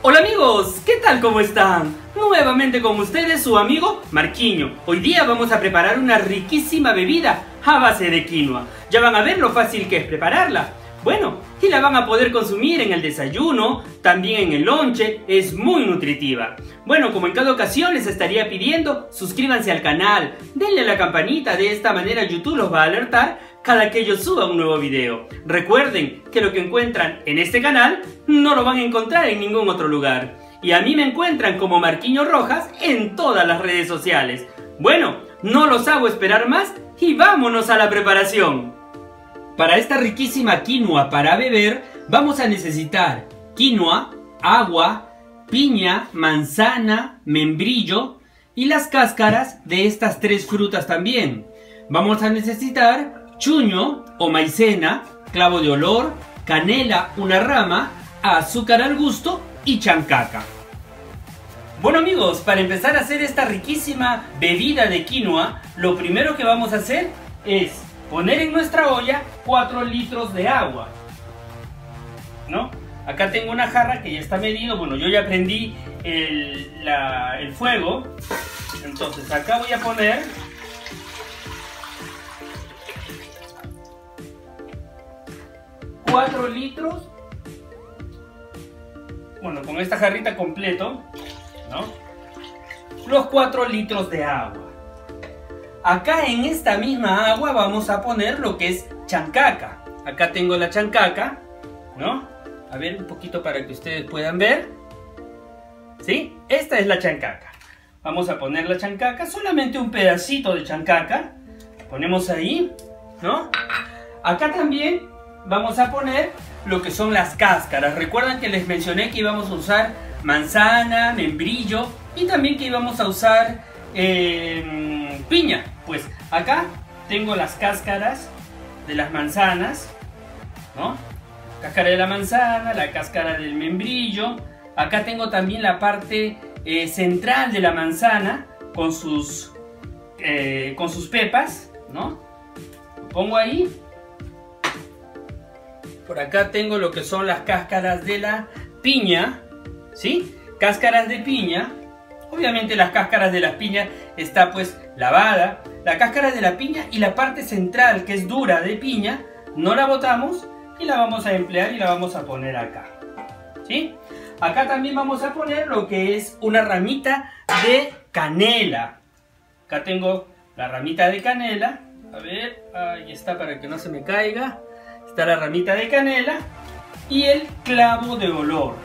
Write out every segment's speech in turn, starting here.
Hola amigos, ¿qué tal? ¿Cómo están? Nuevamente con ustedes su amigo Marquiño. Hoy día vamos a preparar una riquísima bebida a base de quinoa. Ya van a ver lo fácil que es prepararla. Bueno, y la van a poder consumir en el desayuno, también en el lonche, es muy nutritiva. Bueno, como en cada ocasión les estaría pidiendo, suscríbanse al canal, denle a la campanita, de esta manera YouTube los va a alertar cada que yo suba un nuevo video. Recuerden que lo que encuentran en este canal no lo van a encontrar en ningún otro lugar. Y a mí me encuentran como Marquiño Rojas en todas las redes sociales. Bueno, no los hago esperar más y vámonos a la preparación. Para esta riquísima quinoa para beber vamos a necesitar quinoa, agua, piña, manzana, membrillo y las cáscaras de estas tres frutas también. Vamos a necesitar chuño o maicena, clavo de olor, canela, una rama, azúcar al gusto y chancaca. Bueno amigos, para empezar a hacer esta riquísima bebida de quinoa, lo primero que vamos a hacer es poner en nuestra olla 4 litros de agua, ¿no? Acá tengo una jarra que ya está medido. Bueno, yo ya prendí el fuego. Entonces acá voy a poner 4 litros. Bueno, con esta jarrita completo, ¿no? Los 4 litros de agua. Acá en esta misma agua vamos a poner lo que es chancaca. Acá tengo la chancaca, ¿no? A ver un poquito para que ustedes puedan ver. ¿Sí? Esta es la chancaca. Vamos a poner la chancaca, solamente un pedacito de chancaca. Ponemos ahí, ¿no? Acá también vamos a poner lo que son las cáscaras. Recuerdan que les mencioné que íbamos a usar manzana, membrillo y también que íbamos a usar piña. Pues acá tengo las cáscaras de las manzanas, ¿no? Cáscara de la manzana, la cáscara del membrillo. Acá tengo también la parte central de la manzana con sus pepas, ¿no? Lo pongo ahí. Por acá tengo lo que son las cáscaras de la piña, ¿sí? Cáscaras de piña. Obviamente las cáscaras de la piña está pues lavada. La cáscara de la piña y la parte central que es dura de piña no la botamos y la vamos a emplear y la vamos a poner acá, ¿sí? Acá también vamos a poner lo que es una ramita de canela. Acá tengo la ramita de canela. A ver, ahí está para que no se me caiga. Está la ramita de canela y el clavo de olor.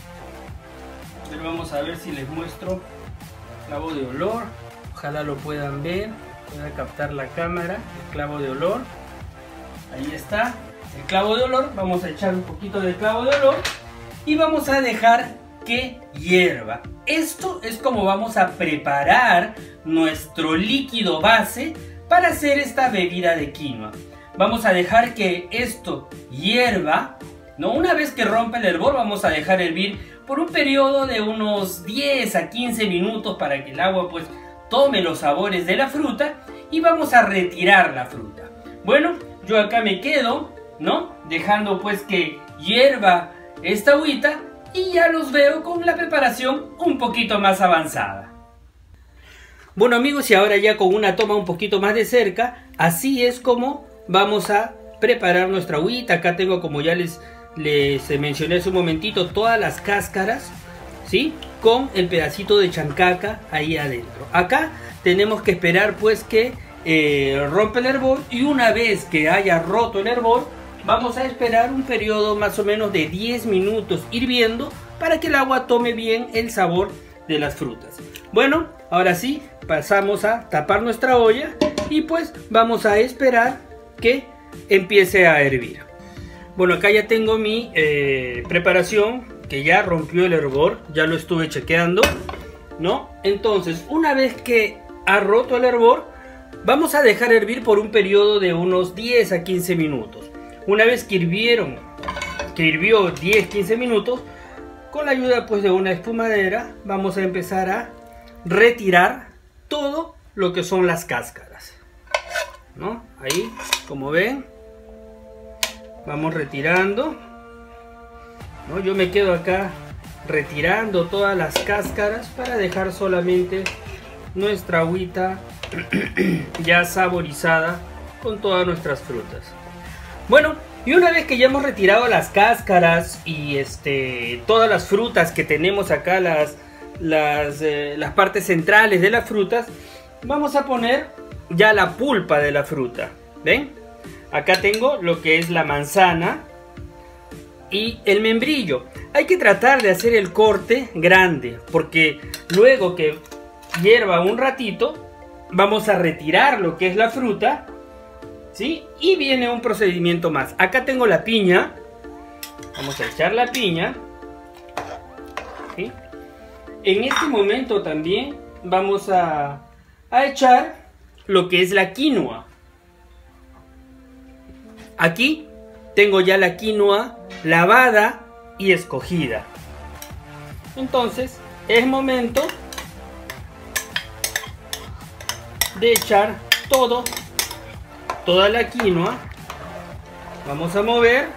Pero vamos a ver si les muestro clavo de olor. Ojalá lo puedan ver, pueda captar la cámara. El clavo de olor, ahí está el clavo de olor. Vamos a echar un poquito de clavo de olor y vamos a dejar que hierva. Esto es como vamos a preparar nuestro líquido base para hacer esta bebida de quinoa. Vamos a dejar que esto hierva, ¿no? Una vez que rompa el hervor vamos a dejar hervir por un periodo de unos 10 a 15 minutos para que el agua pues tome los sabores de la fruta y vamos a retirar la fruta. Bueno, yo acá me quedo, ¿no? Dejando pues que hierva esta agüita y ya los veo con la preparación un poquito más avanzada. Bueno amigos, y ahora ya con una toma un poquito más de cerca, así es como vamos a preparar nuestra agüita. Acá tengo, como ya les mencioné hace un momentito, todas las cáscaras, ¿sí? Con el pedacito de chancaca ahí adentro. Acá tenemos que esperar pues que rompa el hervor, y una vez que haya roto el hervor vamos a esperar un periodo más o menos de 10 minutos hirviendo para que el agua tome bien el sabor de las frutas. Bueno, ahora sí, pasamos a tapar nuestra olla y pues vamos a esperar que empiece a hervir. Bueno, acá ya tengo mi preparación que ya rompió el hervor, ya lo estuve chequeando, ¿no? Entonces, una vez que ha roto el hervor, vamos a dejar hervir por un periodo de unos 10 a 15 minutos. Una vez que hirvió 10-15 minutos, con la ayuda pues de una espumadera, vamos a empezar a retirar todo lo que son las cáscaras, ¿no? Ahí, como ven, vamos retirando, ¿no? Yo me quedo acá retirando todas las cáscaras para dejar solamente nuestra agüita ya saborizada con todas nuestras frutas. Bueno, y una vez que ya hemos retirado las cáscaras y todas las frutas que tenemos acá, las partes centrales de las frutas, vamos a poner ya la pulpa de la fruta. ¿Ven? Acá tengo lo que es la manzana y el membrillo. Hay que tratar de hacer el corte grande, porque luego que hierva un ratito, vamos a retirar lo que es la fruta, ¿sí? Y viene un procedimiento más. Acá tengo la piña. Vamos a echar la piña, ¿sí? En este momento también vamos a echar lo que es la quinoa. Aquí tengo ya la quinoa lavada y escogida. Entonces es momento de echar toda la quinoa. Vamos a mover,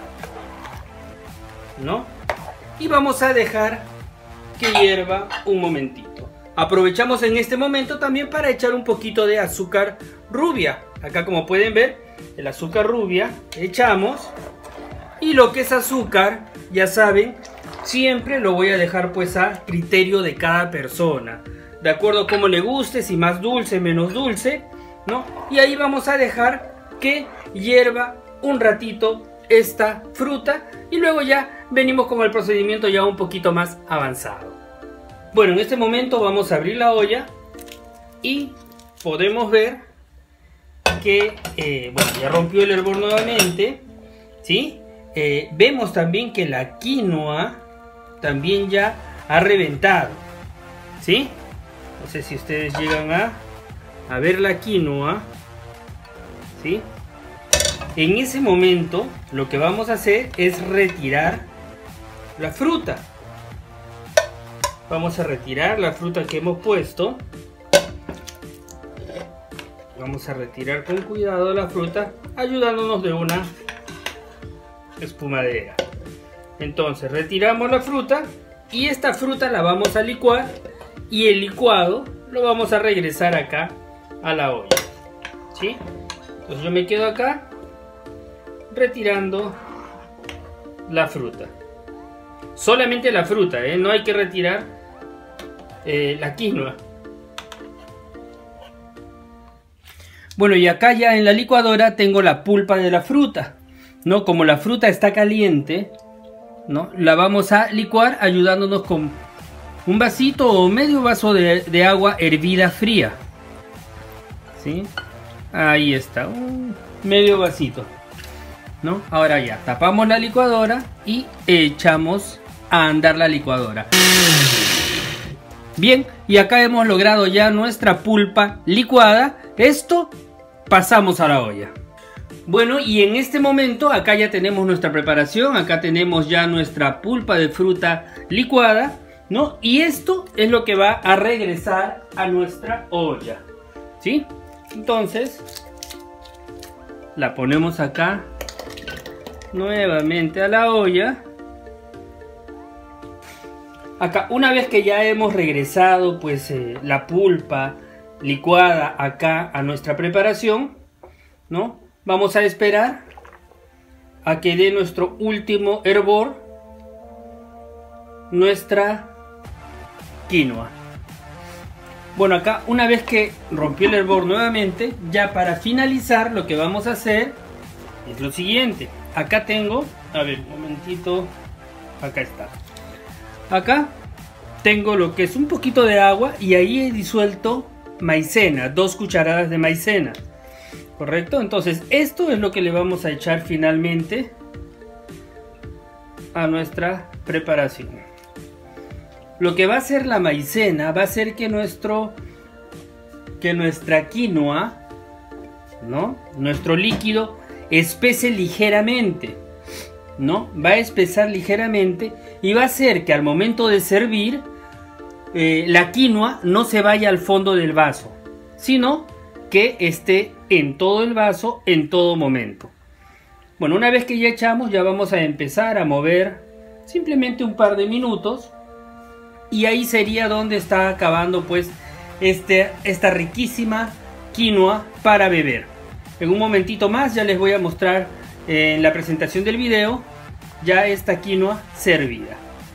¿no? Y vamos a dejar que hierva un momentito. Aprovechamos en este momento también para echar un poquito de azúcar rubia. Acá, como pueden ver, el azúcar rubia echamos. Y lo que es azúcar, ya saben, siempre lo voy a dejar pues a criterio de cada persona, de acuerdo a cómo le guste, si más dulce, menos dulce, ¿no? Y ahí vamos a dejar que hierva un ratito esta fruta y luego ya venimos con el procedimiento ya un poquito más avanzado. Bueno, en este momento vamos a abrir la olla y podemos ver que bueno, ya rompió el hervor nuevamente, ¿sí? Vemos también que la quinoa también ya ha reventado, ¿sí? No sé si ustedes llegan a ver la quinoa, ¿sí? En ese momento lo que vamos a hacer es retirar la fruta. Vamos a retirar la fruta que hemos puesto. Vamos a retirar con cuidado la fruta, ayudándonos de una espumadera. Entonces retiramos la fruta y esta fruta la vamos a licuar y el licuado lo vamos a regresar acá a la olla, ¿sí? Entonces yo me quedo acá retirando la fruta, solamente la fruta, no hay que retirar la quinoa. Bueno, y acá ya en la licuadora tengo la pulpa de la fruta, ¿no? Como la fruta está caliente, ¿no? La vamos a licuar ayudándonos con un vasito o medio vaso de agua hervida fría, ¿sí? Ahí está, un medio vasito, ¿no? Ahora ya tapamos la licuadora y echamos a andar la licuadora. Bien, y acá hemos logrado ya nuestra pulpa licuada. Esto pasamos a la olla. Bueno, y en este momento acá ya tenemos nuestra preparación. Acá tenemos ya nuestra pulpa de fruta licuada, ¿no? Y esto es lo que va a regresar a nuestra olla, ¿sí? Entonces la ponemos acá nuevamente a la olla. Acá, una vez que ya hemos regresado pues la pulpa licuada acá a nuestra preparación, ¿no? Vamos a esperar a que dé nuestro último hervor nuestra quinoa. Bueno, acá una vez que rompió el hervor nuevamente, ya para finalizar lo que vamos a hacer es lo siguiente. Acá tengo, a ver, un momentito, acá está. Acá tengo lo que es un poquito de agua y ahí he disuelto maicena, 2 cucharadas de maicena, ¿correcto? Entonces esto es lo que le vamos a echar finalmente a nuestra preparación. Lo que va a hacer la maicena va a hacer que nuestra quinoa, ¿no? Nuestro líquido espese ligeramente, ¿no? Va a espesar ligeramente y va a hacer que al momento de servir la quinoa no se vaya al fondo del vaso, sino que esté en todo el vaso en todo momento. Bueno, una vez que ya echamos, ya vamos a empezar a mover simplemente un par de minutos, Y ahí sería donde está acabando pues esta riquísima quinoa para beber. En un momentito más ya les voy a mostrar en la presentación del video ya esta quinoa servida.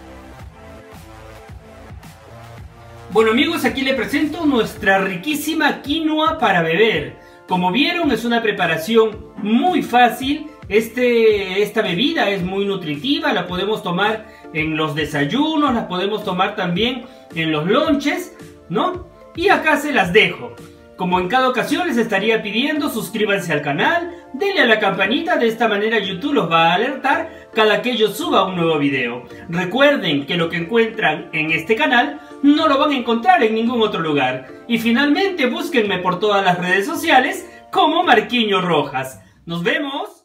Bueno amigos, aquí les presento nuestra riquísima quinoa para beber. Como vieron, es una preparación muy fácil. Esta bebida es muy nutritiva, la podemos tomar en los desayunos, la podemos tomar también en los lonches, ¿no? Y acá se las dejo. Como en cada ocasión les estaría pidiendo, suscríbanse al canal, denle a la campanita, de esta manera YouTube los va a alertar cada que yo suba un nuevo video. Recuerden que lo que encuentran en este canal no lo van a encontrar en ningún otro lugar. Y finalmente búsquenme por todas las redes sociales como Marquinhos Rojas. ¡Nos vemos!